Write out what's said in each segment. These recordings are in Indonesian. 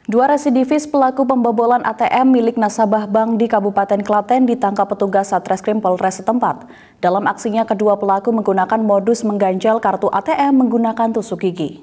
Dua residivis pelaku pembobolan ATM milik nasabah bank di Kabupaten Klaten ditangkap petugas Satreskrim Polres setempat. Dalam aksinya, kedua pelaku menggunakan modus mengganjal kartu ATM menggunakan tusuk gigi.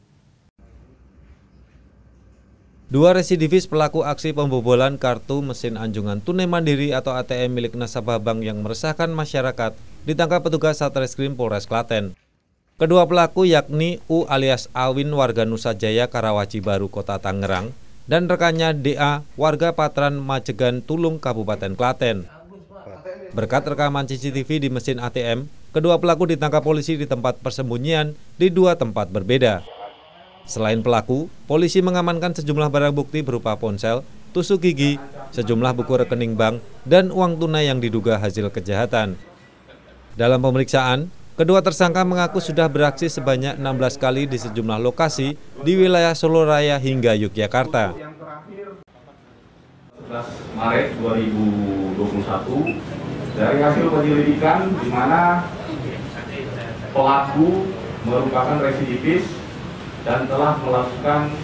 Dua residivis pelaku aksi pembobolan kartu mesin anjungan tunai mandiri atau ATM milik nasabah bank yang meresahkan masyarakat ditangkap petugas Satreskrim Polres Klaten. Kedua pelaku yakni U alias Awin warga Nusa Jaya Karawaci Baru Kota Tangerang dan rekannya DA warga Patran Majegan Tulung Kabupaten Klaten. Berkat rekaman CCTV di mesin ATM, kedua pelaku ditangkap polisi di tempat persembunyian di dua tempat berbeda. Selain pelaku, polisi mengamankan sejumlah barang bukti berupa ponsel, tusuk gigi, sejumlah buku rekening bank, dan uang tunai yang diduga hasil kejahatan. Dalam pemeriksaan, kedua tersangka mengaku sudah beraksi sebanyak 16 kali di sejumlah lokasi di wilayah Solo Raya hingga Yogyakarta. 11 Maret 2021, dari hasil penyelidikan di mana pelaku merupakan residivis dan telah melakukan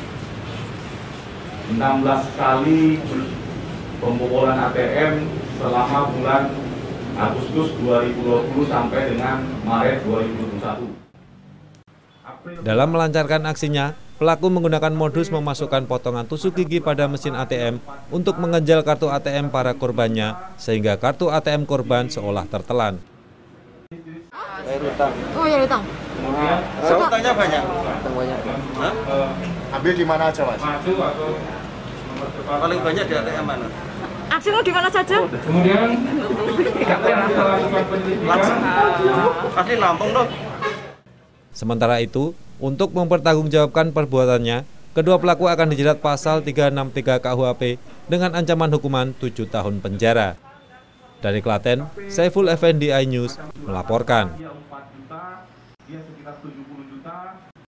16 kali pembobolan ATM selama bulan Agustus 2020 sampai dengan Maret 2021. Dalam melancarkan aksinya, pelaku menggunakan modus memasukkan potongan tusuk gigi pada mesin ATM untuk mengejar kartu ATM para korbannya sehingga kartu ATM korban seolah tertelan. Oh ya, utang. Utangnya banyak. Hah? Ambil di mana aja, Mas? Paling banyak di ATM mana? Aksimu di mana saja? Kemudian Asli Lampung dong. Sementara itu, untuk mempertanggungjawabkan perbuatannya, kedua pelaku akan dijerat pasal 363 KUHP dengan ancaman hukuman 7 tahun penjara. Dari Klaten, Saiful Effendi, iNews melaporkan.